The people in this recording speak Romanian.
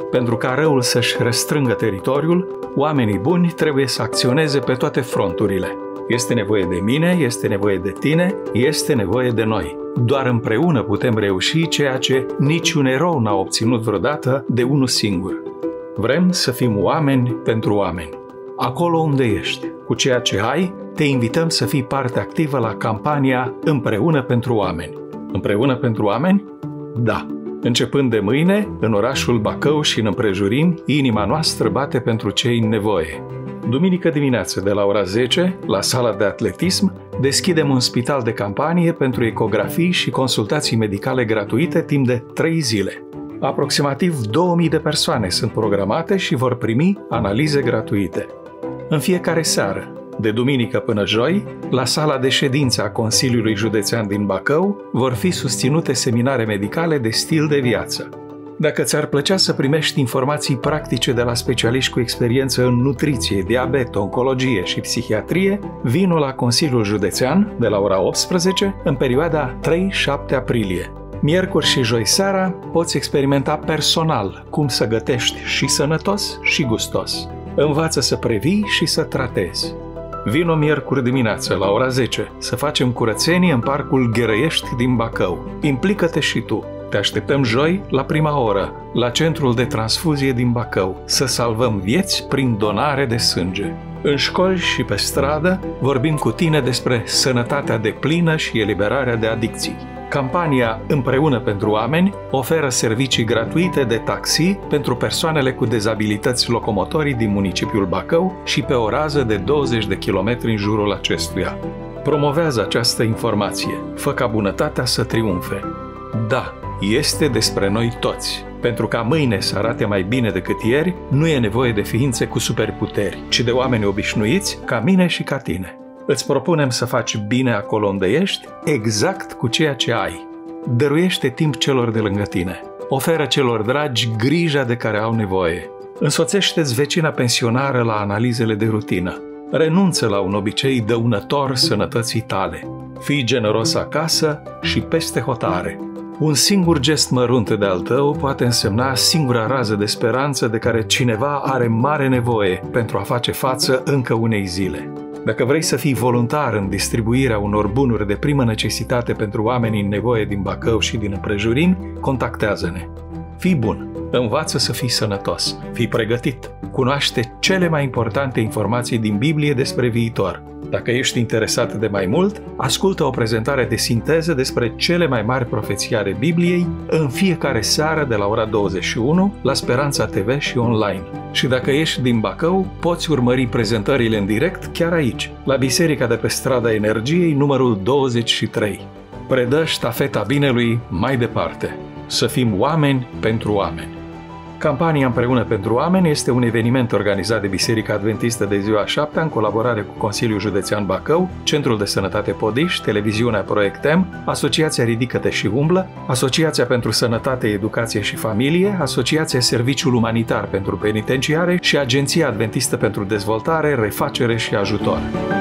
Pentru ca răul să-și restrângă teritoriul, oamenii buni trebuie să acționeze pe toate fronturile. Este nevoie de mine, este nevoie de tine, este nevoie de noi. Doar împreună putem reuși ceea ce niciun erou n-a obținut vreodată de unul singur. Vrem să fim oameni pentru oameni. Acolo unde ești, cu ceea ce ai, te invităm să fii parte activă la campania Împreună pentru oameni. Împreună pentru oameni? Da. Începând de mâine, în orașul Bacău și în împrejurimi, inima noastră bate pentru cei în nevoie. Duminică dimineață, de la ora 10, la sala de atletism, deschidem un spital de campanie pentru ecografii și consultații medicale gratuite timp de 3 zile. Aproximativ 2000 de persoane sunt programate și vor primi analize gratuite. În fiecare seară, de duminică până joi, la sala de ședință a Consiliului Județean din Bacău, vor fi susținute seminare medicale de stil de viață. Dacă ți-ar plăcea să primești informații practice de la specialiști cu experiență în nutriție, diabet, oncologie și psihiatrie, vino la Consiliul Județean de la ora 18 în perioada 3-7 aprilie. Miercuri și joi seara poți experimenta personal cum să gătești și sănătos și gustos. Învață să previi și să tratezi. Vino miercuri dimineață la ora 10 să facem curățenie în parcul Gherăiești din Bacău. Implică-te și tu. Te așteptăm joi la prima oră la Centrul de Transfuzie din Bacău să salvăm vieți prin donare de sânge. În școli și pe stradă vorbim cu tine despre sănătatea deplină și eliberarea de adicții. Campania Împreună pentru oameni oferă servicii gratuite de taxi pentru persoanele cu dezabilități locomotorii din municipiul Bacău și pe o rază de 20 de kilometri în jurul acestuia. Promovează această informație. Fă ca bunătatea să triumfe. Da, este despre noi toți. Pentru ca mâine să arate mai bine decât ieri, nu e nevoie de ființe cu superputeri, ci de oameni obișnuiți ca mine și ca tine. Îți propunem să faci bine acolo unde ești, exact cu ceea ce ai. Dăruiește timp celor de lângă tine. Oferă celor dragi grija de care au nevoie. Însoțește-ți vecina pensionară la analizele de rutină. Renunță la un obicei dăunător sănătății tale. Fii generos acasă și peste hotare. Un singur gest mărunt de al tău poate însemna singura rază de speranță de care cineva are mare nevoie pentru a face față încă unei zile. Dacă vrei să fii voluntar în distribuirea unor bunuri de primă necesitate pentru oamenii în nevoie din Bacău și din împrejurimi, contactează-ne. Fii bun, învață să fii sănătos, fii pregătit, cunoaște cele mai importante informații din Biblie despre viitor. Dacă ești interesat de mai mult, ascultă o prezentare de sinteză despre cele mai mari profeții ale Bibliei în fiecare seară de la ora 21 la Speranța TV și online. Și dacă ești din Bacău, poți urmări prezentările în direct chiar aici, la Biserica de pe Strada Energiei, numărul 23. Predă ștafeta binelui mai departe. Să fim oameni pentru oameni. Campania Împreună pentru oameni este un eveniment organizat de Biserica Adventistă de Ziua 7 în colaborare cu Consiliul Județean Bacău, Centrul de Sănătate Podiș, Televiziunea Proiect M, Asociația Ridică-te și Umblă, Asociația pentru Sănătate, Educație și Familie, Asociația Serviciul Umanitar pentru Penitenciare și Agenția Adventistă pentru Dezvoltare, Refacere și Ajutor.